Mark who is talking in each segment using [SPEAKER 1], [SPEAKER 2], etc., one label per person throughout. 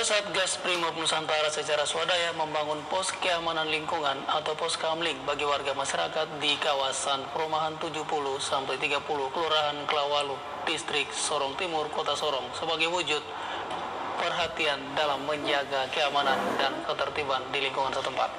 [SPEAKER 1] Satgas Brimob Nusantara secara swadaya membangun pos keamanan lingkungan atau pos kamling bagi warga masyarakat di kawasan perumahan 70-30 Kelurahan Klawalu, Distrik Sorong Timur, Kota Sorong sebagai wujud perhatian dalam menjaga keamanan dan ketertiban di lingkungan setempat.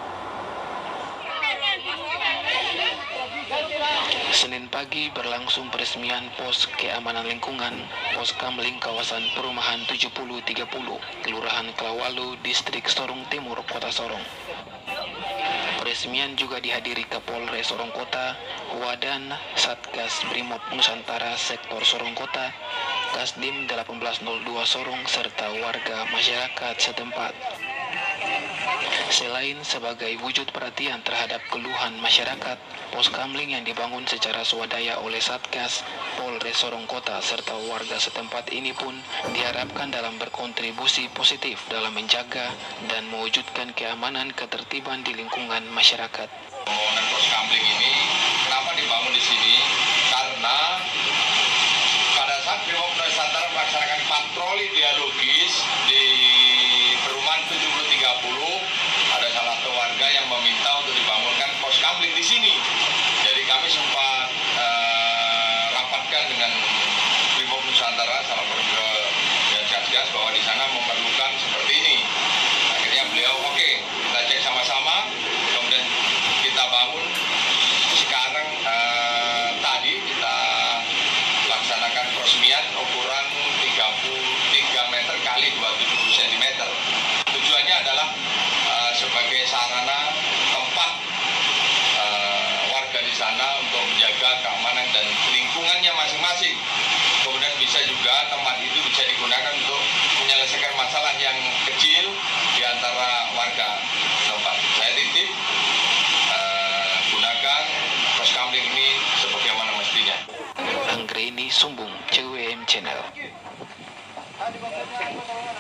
[SPEAKER 1] Senin pagi berlangsung peresmian pos keamanan lingkungan pos kamling kawasan perumahan 70-30 Kelurahan Klawalu, Distrik Sorong Timur, Kota Sorong. Peresmian juga dihadiri Kapolres Sorong Kota, Wadan Satgas Brimob Nusantara Sektor Sorong Kota, Kasdim 1802 Sorong serta warga masyarakat setempat. Selain sebagai wujud perhatian terhadap keluhan masyarakat, pos kamling yang dibangun secara swadaya oleh Satgas, Polres Sorong Kota serta warga setempat ini pun diharapkan dalam berkontribusi positif dalam menjaga dan mewujudkan keamanan ketertiban di lingkungan masyarakat.
[SPEAKER 2] Pembangunan pos kamling ini kenapa dibangun di sini? Karena pada saat Brimob Nusantara melaksanakan patroli dialogis di perumahan 70-30 ada salah satu warga yang meminta untuk dibangunkan pos kamling di sini. Jadi kami sempat rapatkan dengan Brimob Nusantara, salah satu dan Satgas bahwa di sana memerlukan seperti ini. Akhirnya beliau oke, kita cek sama-sama, kemudian kita bangun. Sekarang tadi kita laksanakan peresmian ukuran 33 meter kali 27 cm. Tujuannya adalah sebagai sarana tempat warga di sana untuk menjaga keamanan dan lingkungannya masing-masing. Kemudian bisa juga tempat itu bisa digunakan untuk menyelesaikan masalah yang kecil di antara warga tempat. Saya titip gunakan pos kamling ini sebagaimana mestinya.
[SPEAKER 1] Anggreni Sumbung, CWM Channel.